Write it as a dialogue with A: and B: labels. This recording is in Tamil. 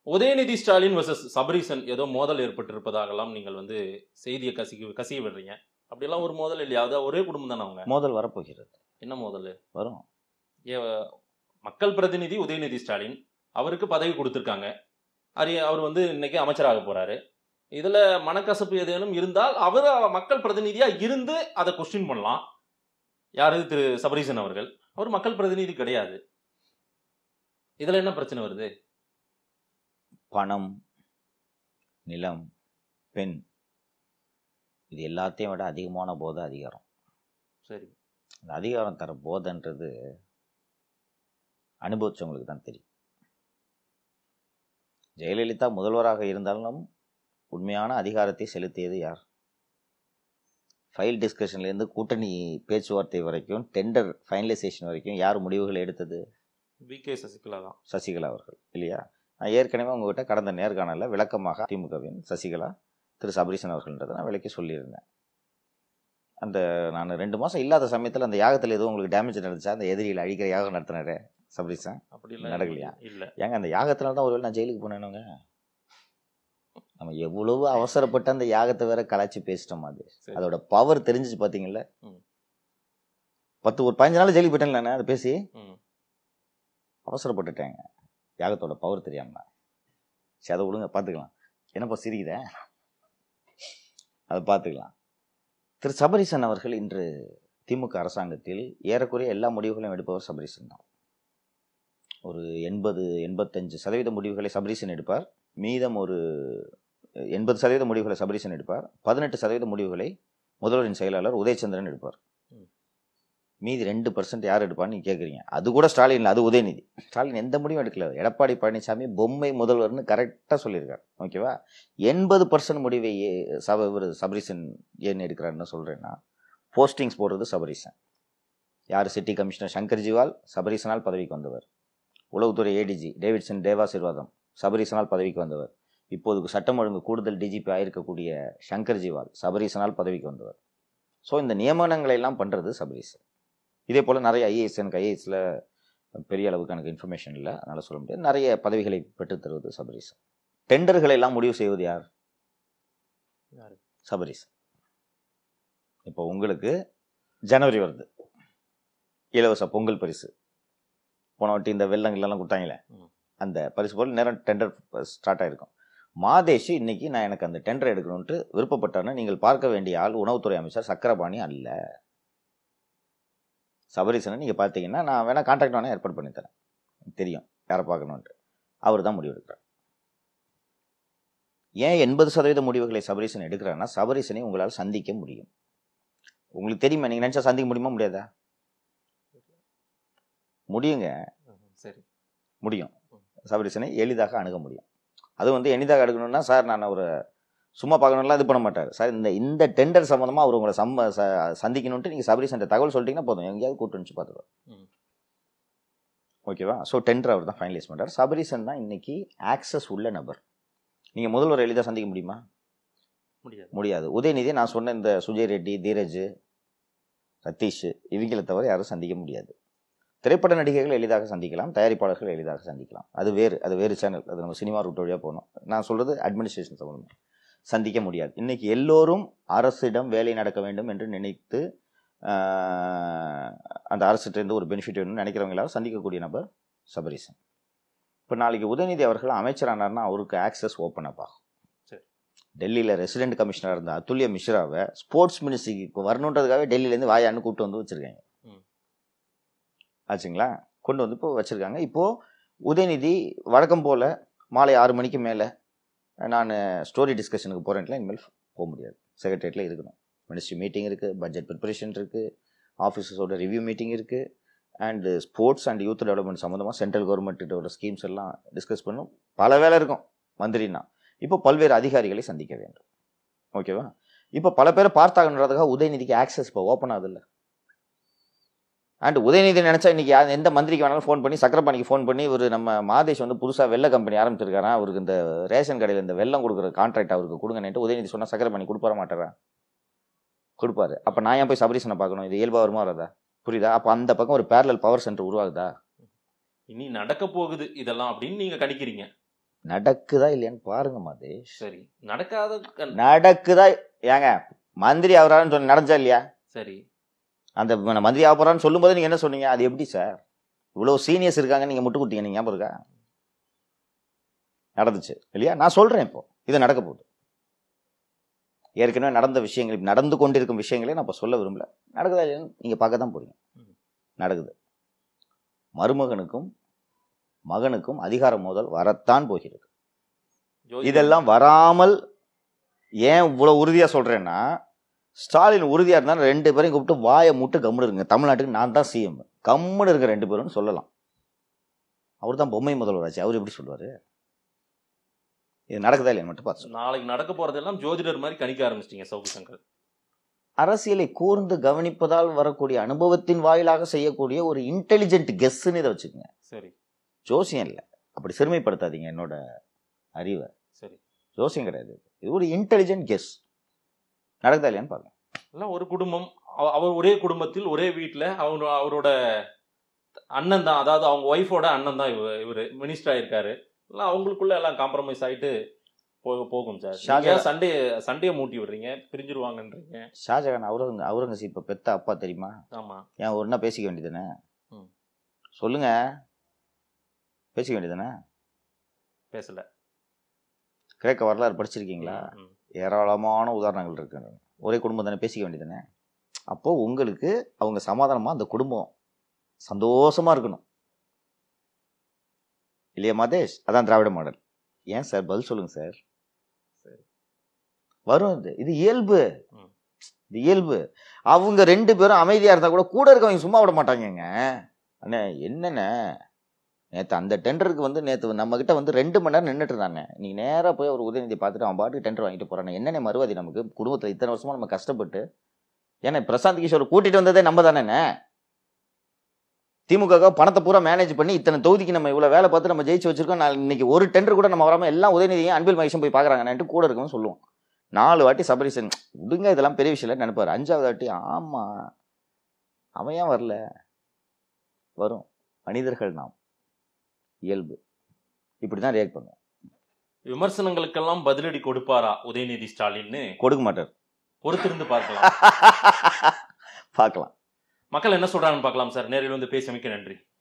A: உதயநிதி ஸ்டாலின் வர்சஸ் சபரீசன் ஏதோ மோதல் ஏற்பட்டிருப்பதாகலாம் நீங்கள் வந்து செய்தியை கசிய விடுறீங்க. அப்படியெல்லாம் ஒரு மோதல் இல்லையா? அதாவது ஒரே குடும்பம் தானே அவங்க.
B: மோதல் வரப்போகிறது.
A: என்ன மோதல்
B: வரும்?
A: மக்கள் பிரதிநிதி உதயநிதி ஸ்டாலின், அவருக்கு பதவி கொடுத்துருக்காங்க. அவர் வந்து இன்னைக்கு அமைச்சராக போறாரு. இதுல மனக்கசப்பு ஏதேனும் இருந்தால் அவர் மக்கள் பிரதிநிதியா இருந்து அதை கொஸ்டின் பண்ணலாம். யாரு? திரு சபரீசன் அவர்கள். அவர் மக்கள் பிரதிநிதி கிடையாது. இதுல என்ன பிரச்சனை வருது?
B: பணம், நிலம், பெண், இது எல்லாத்தையும் விட அதிகமான போதை அதிகாரம்.
A: சரி,
B: அந்த அதிகாரம் தர போதைன்றது அனுபவிச்சவங்களுக்கு தான் தெரியும். ஜெயலலிதா முதல்வராக இருந்தாலும் உண்மையான அதிகாரத்தை செலுத்தியது யார்? ஃபைல் டிஸ்கஷன்லேருந்து கூட்டணி பேச்சுவார்த்தை வரைக்கும், டெண்டர் ஃபைனலைசேஷன் வரைக்கும் யார் முடிவுகளை எடுத்தது?
A: வி.கே. சசிகலா தான்.
B: சசிகலா அவர்கள் இல்லையா? நான் ஏற்கனவே உங்ககிட்ட கடந்த நேர்காணலில் விளக்கமாக திமுகவின் சசிகலா, திரு சபரீசன் அவர்கள்ன்றதை நான் விளக்கி சொல்லியிருந்தேன். அந்த நான் 2 மாதம் இல்லாத சமயத்தில் அந்த யாகத்தில் எதுவும் உங்களுக்கு டேமேஜ் நடந்துச்சா? அந்த எதிரியில் அழிக்கிற யாகம் நடத்தினாரு சபரீசன், அப்படி நடக்கலையா?
A: இல்லை
B: ஏங்க, அந்த யாகத்தினால தான் ஒருவேளை நான் ஜெயிலுக்கு போனேனுங்க. நம்ம எவ்வளவு அவசரப்பட்டு அந்த யாகத்தை வேற கலாச்சி பேசிட்டோம். அதோட பவர் தெரிஞ்சிச்சு பார்த்தீங்கல்ல. 15 நாள் ஜெயிலுக்கு போயிட்டேன் நானே அதை பேசி. அவசரப்பட்டுட்டேங்க, யாகத்தோட பவர் தெரியாம. சரி, அதை விடுங்க, பார்த்துக்கலாம். என்னப்பா சிரிக்குதே, அதை பார்த்துக்கலாம். திரு சபரீசன் அவர்கள் இன்று திமுக அரசாங்கத்தில் ஏறக்குறைய எல்லா முடிவுகளையும் எடுப்பவர் சபரீசன் தான். ஒரு 80-85% முடிவுகளை சபரீசன் எடுப்பார். மீதம் ஒரு 80% முடிவுகளை சபரீசன் எடுப்பார். 18% முடிவுகளை முதல்வரின் செயலாளர் உதயச்சந்திரன் எடுப்பார். மீதி 2% யார் எடுப்பான்னு நீங்கள் கேட்குறீங்க. அது கூட ஸ்டாலின் இல்லை, அது உதயநிதி. ஸ்டாலின் எந்த முடிவும் எடுக்கல. எடப்பாடி பழனிசாமி பொம்மை முதல்வர்னு கரெக்டாக சொல்லியிருக்காரு. ஓகேவா? 80% முடிவை சபரீசன் ஏன்னு எடுக்கிறாருன்னு சொல்கிறேன்னா, போஸ்டிங்ஸ் போடுறது சபரீசன். யார்? சிட்டி கமிஷனர் சங்கர்ஜிவால் சபரீசனால் பதவிக்கு வந்தவர். உளவுத்துறை ஏடிஜி டேவிட்சன் தேவாசீர்வாதம் சபரீசனால் பதவிக்கு வந்தவர். இப்போது சட்டம் ஒழுங்கு கூடுதல் டிஜிபி ஆயிருக்கக்கூடிய சங்கர்ஜிவால் சபரீசனால் பதவிக்கு வந்தவர். ஸோ இந்த நியமனங்களை எல்லாம் பண்ணுறது சபரீசன். இதே போல் நிறைய ஐஏஎஸ், எனக்கு ஐஏஎஸில் பெரிய அளவுக்கு எனக்கு இன்ஃபர்மேஷன் இல்லை, அதனால் சொல்ல முடியாது. நிறைய பதவிகளை பெற்றுத் தருவது சபரீசன். டெண்டர்களை எல்லாம் முடிவு செய்வது யார்? சபரீசன். இப்போ உங்களுக்கு ஜனவரி வருது, இலவச பொங்கல் பரிசு. போன வாட்டி இந்த வெள்ளங்கள்லாம் கொடுத்தாங்களே, அந்த பரிசு போல் நேரம் டெண்டர் ஸ்டார்ட் ஆகிருக்கும். மாதேஷ் இன்னைக்கு நான் எனக்கு அந்த டெண்டர் எடுக்கணும்ட்டு விருப்பப்பட்டாருன்னா நீங்கள் பார்க்க வேண்டிய ஆள் உணவுத்துறை அமைச்சர் சக்கரபாணி அல்ல, சபரீசனை. நீங்கள் பார்த்தீங்கன்னா நான் வேணால் கான்டாக்ட் வேணால் ஏற்பாடு பண்ணித்தரேன், தெரியும் யாரை பார்க்கணுன்ட்டு. அவர் தான் முடிவு எடுக்கிறார். ஏன் 80% முடிவுகளை சபரீசன் எடுக்கிறாருன்னா, சபரீசனை உங்களால் சந்திக்க முடியும். உங்களுக்கு தெரியுமா? நீங்கள் நினச்சா சந்திக்க முடியுமா? முடியாதா? முடியுங்க. சரி, முடியும். சபரீசனை எளிதாக அணுக முடியும். அது வந்து எளிதாக அணுகணும்னா, சார் நான் ஒரு சும்மா பார்க்கணும்லாம் இது பண்ண மாட்டார் சார். இந்த டெண்டர் சம்மந்தமாக அவர் உங்களை சந்திக்கணுன்ட்டு நீங்கள் சபரீசன் தகவல் சொல்லிட்டீங்கன்னா போதும், எங்கேயாவது கூட்டு வந்து பார்த்துருவார். ஓகேவா? ஸோ டெண்டர் அவர் தான் ஃபைனலைஸ் பண்ணுறார். சபரீசன் தான் இன்னைக்கு ஆக்சஸ் உள்ள நபர். நீங்கள் முதல்வர் எளிதாக சந்திக்க முடியுமா? முடியாது. உதயநிதி நான் சொன்ன இந்த சுஜய் ரெட்டி, தீரஜ், சதீஷ், இவங்களை தவிர யாரும் சந்திக்க முடியாது. திரைப்பட நடிகைகள் எளிதாக சந்திக்கலாம், தயாரிப்பாளர்கள் எளிதாக சந்திக்கலாம். அது வேறு சேனல், அது நம்ம சினிமா ரூட் வழியாக போகணும். நான் சொல்கிறது அட்மினிஸ்ட்ரேஷன் சம்பந்தமாக. சந்திக்க முடியாது. இன்னைக்கு எல்லோரும் அரசிடம் வேலை நடக்க வேண்டும் என்று நினைத்து அந்த அரசிட்டேருந்து ஒரு பெனிஃபிட் வேணும்னு நினைக்கிறவங்களால சந்திக்கக்கூடிய நபர் சபரீசன். இப்போ நாளைக்கு உதயநிதி அவர்கள் அமைச்சரானார்னா அவருக்கு ஆக்சஸ் ஓப்பன் அப் ஆகும். டெல்லியில் ரெசிடென்ட் கமிஷனராக இருந்த அதுல்ய மிஸ்ராவை ஸ்போர்ட்ஸ் மினிஸ்ட்ரிக்கு இப்போ வரணுன்றதுக்காகவே டெல்லியிலேருந்து வாயான்னு கூப்பிட்டு வந்து வச்சுருக்காங்க. ஆச்சுங்களா? கொண்டு வந்து இப்போ வச்சுருக்காங்க. இப்போது உதயநிதி வழக்கம் போல் மாலை 6 மணிக்கு மேலே நான் ஸ்டோரி டிஸ்கஷனுக்கு போகிறேன்ல, இனிமேல் போக முடியாது. செக்ரட்டரியேட்டில் இருக்கணும். மினிஸ்ட்ரி மீட்டிங் இருக்குது, பட்ஜெட் ப்ரிப்பரேஷன் இருக்குது, ஆஃபீஸர்ஸோட ரிவ்யூ மீட்டிங் இருக்குது, and sports and youth development சம்மந்தமாக சென்ட்ரல் கவர்மெண்ட்டோட ஸ்கீம்ஸ் எல்லாம் டிஸ்கஸ் பண்ணணும். பல வேலை இருக்கும் மந்திரினா. இப்போ பல்வேறு அதிகாரிகளை சந்திக்க வேண்டும். ஓகேவா? இப்போ பல பேரை பார்த்தாங்கன்றதுக்காக உதயநிதிக்கு ஆக்சஸ் இப்போ ஓப்பன் ஆகுதில்ல. அண்ட் உதயநிதி நினச்சா இன்றைக்கி எந்த மந்திரிக்கு வேணாலும் ஃபோன் பண்ணி, சக்கரபாணிக்கு ஃபோன் பண்ணி, ஒரு நம்ம மாதேஷ் வந்து புதுசாக வெள்ளை கம்பெனி ஆரம்பிச்சிருக்காரன், அவருக்கு இந்த ரேஷன் கடையில் இந்த வெள்ளம் கொடுக்குற கான்ட்ராக்ட் அவருக்கு கொடுங்கன்னுட்டு உதயநிதி சொன்னால் சக்கரபாணி கொடுப்பார மாட்டாரா? கொடுப்பாரு. அப்போ நான் ஏன் போய் சபரீசனை பார்க்கணும்? இது இயல்பாக வருமா வராதா? புரியுதா? அப்போ அந்த பக்கம் ஒரு பேரலல் பவர் சென்டர் உருவாகுதா?
A: இனி நடக்க போகுது இதெல்லாம் அப்படின்னு நீங்கள் கணிக்கிறீங்க.
B: நடக்குதா இல்லையான்னு பாருங்க மாதேஷ்.
A: சரி, நடக்காத
B: நடக்குதா? ஏங்க மந்திரி ஆகிறான்னு சொன்ன நடந்துச்சா இல்லையா?
A: சரி,
B: அந்த மந்திரி ஆக போறான்னு சொல்லும் போது நீங்க என்ன சொன்னீங்க? அது எப்படி சார், இவ்வளவு சீனியர்ஸ் இருக்காங்க, நீங்க முட்டு குட்டீங்க, நீங்க ஞாபகம் இருக்கா? நடந்துச்சு இல்லையா? நான் சொல்றேன், இப்போ இது நடக்க போகுது. ஏற்கனவே நடந்த விஷயங்கள், நடந்து கொண்டிருக்கும் விஷயங்களே நான் இப்ப சொல்ல விரும்பல. நடக்குதா இல்லையான்னு நீங்க பார்க்க தான் போறீங்க. நடக்குது. மருமகனுக்கும் மகனுக்கும் அதிகார மோதல் வரத்தான் போகிறது. இதெல்லாம் வராமல் ஏன் இவ்வளவு உறுதியா சொல்றேன்னா, ஸ்டாலின் உறுதியா இருந்தாலும் 2 பேரையும் கூப்பிட்டு வாயை மூட்டு கம்முன்னு இருங்க, தமிழ்நாட்டுக்கு நான் தான் சிஎம், கம்முன்னு இருக்க 2 பேரும் சொல்லலாம். அவர் தான் பொம்மை முதல்வராச்சு, அவர் எப்படி சொல்லுவாரு? இது நடக்குதா இல்லையா மட்டும் பார்த்து.
A: நாளைக்கு நடக்க போறதெல்லாம் ஜோதிடர் மாதிரி கணிக்க ஆரம்பிச்சிட்டீங்க சவுக்கு சங்கர்.
B: அரசியலை கூர்ந்து கவனிப்பதால் வரக்கூடிய அனுபவத்தின் வாயிலாக செய்யக்கூடிய ஒரு இன்டெலிஜென்ட் கெஸ்ன்னு இதை வச்சுக்கோங்க.
A: சரி,
B: ஜோசியம் இல்லை, அப்படி சிறுமைப்படுத்தாதீங்க என்னோட அறிவை.
A: சரி,
B: ஜோசியம் கிடையாது, இது ஒரு இன்டெலிஜென்ட் கெஸ். நடக்குதா இல்லையான்னு பாருங்க.
A: எல்லாம் ஒரு குடும்பம், அவர் ஒரே குடும்பத்தில் ஒரே வீட்டில் அவரோட அண்ணன் தான், அதாவது அவங்க ஒய்ஃபோட அண்ணன் தான் இவர் மினிஸ்டர் ஆயிருக்காரு. எல்லாம் அவங்களுக்குள்ள எல்லாம் காம்ப்ரமைஸ் ஆயிட்டு போகும் சார். சண்டையை மூட்டி விடுறீங்க, பிரிஞ்சிருவாங்கன்றீங்க.
B: ஷாஜகான் அவுரங்கசீப்பை பெத்த அப்பா தெரியுமா?
A: ஆமா.
B: ஏன் ஒன்னா பேசிக்க வேண்டியதுதானே? சொல்லுங்க, பேசிக்க வேண்டியதுதானே? பேசல. கிரேக்க வரலாறு படிச்சிருக்கீங்களா? ஏராளமான உதாரணங்கள் இருக்கு. ஒரே குடும்பம் தானே, பேசிக்க வேண்டியதுதானே? அப்போ உங்களுக்கு அவங்க சமாதானமா அந்த குடும்பம் சந்தோஷமா இருக்கணும் இல்லையா மாதேஷ்? அதான் திராவிட மாடல். ஏன் சார், பதில் சொல்லுங்க சார். வரும், இது இயல்பு, இது இயல்பு. அவங்க 2 பேரும் அமைதியா இருந்தா கூட இருக்கவங்க சும்மா விட மாட்டாங்க. அண்ணே என்னென்ன, நேற்று அந்த டெண்டருக்கு வந்து நேற்று நம்ம கிட்ட வந்து 2 மணி நேரம் நின்றுட்டு இருந்தாங்க. நீ நேராக போய் ஒரு உதயநிதி பார்த்துட்டு அவன் பாட்டுக்கு டெண்டர் வாங்கிட்டு போறானே, என்னென்ன மறுவாதி நமக்கு குடும்பத்தில் இத்தனை வருஷமா நம்ம கஷ்டப்பட்டு. ஏன்னா பிரசாந்த் கிஷோர் கூட்டிட்டு வந்ததே நம்ம தானே. திமுக பணத்தை பூரா மேனேஜ் பண்ணி இத்தனை தொகுதிக்கு நம்ம இவ்வளவு வேலை பார்த்து நம்ம ஜெயிச்சு வச்சிருக்கோம். இன்னைக்கு ஒரு டெண்டர் கூட நம்ம வராம எல்லாம் உதயநிதியும் அன்பில் மகேஷும் போய் பாக்குறாங்கன்னு கூட இருக்கவும் சொல்லுவோம். 4 வாட்டி சபரிசன் விடுங்க, இதெல்லாம் பெரிய விஷயம் நினைப்பாரு. 5வது வாட்டி ஆமா அவன் ஏன் வரல, வரும். மனிதர்கள் நாம், இயல்பு, இப்படிதான் ரியாக்ட் பண்ணுவோம்.
A: விமர்சனங்களுக்கெல்லாம் பதிலடி கொடுப்பாரா உதயநிதி ஸ்டாலின்?
B: கொடுக்க மாட்டார்.
A: பொறுத்திருந்து பார்க்கலாம்.
B: பார்க்கலாம்.
A: மக்கள் என்ன சொல்றாங்கன்னு பார்க்கலாம் சார். நேரில் வந்து பேசியமைக்கு நன்றி.